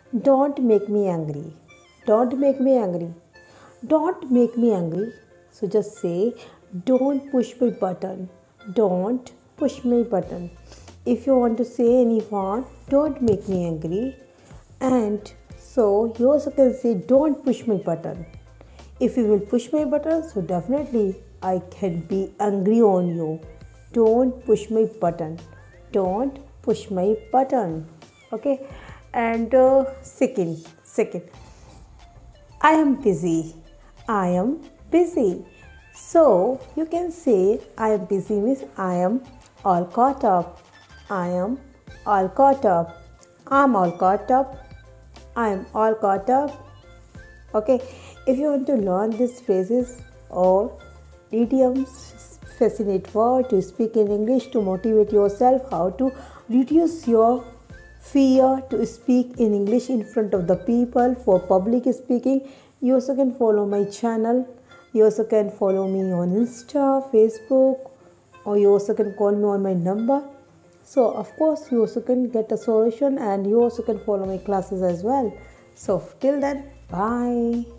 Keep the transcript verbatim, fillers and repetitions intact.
Don't make me angry. Don't make me angry. Don't make me angry. So just say, don't push my button. Don't push my button. If you want to say any word, don't make me angry. And so you also can say, don't push my button. If you will push my button, so definitely I can be angry on you. Don't push my button. Don't push my button. Okay. And uh, second, second, I am busy. I am busy. So you can say I am busy means I am all caught up. I am all caught up. I'm all caught up. I am all caught up. Okay. If you want to learn these phrases or idioms, fascinate word to speak in English to motivate yourself, how to reduce your fear to speak in English in front of the people for public speaking, you also can follow my channel. You also can follow me on Insta, Facebook, or you also can call me on my number. So of course you also can get a solution, and you also can follow my classes as well. So till then, bye.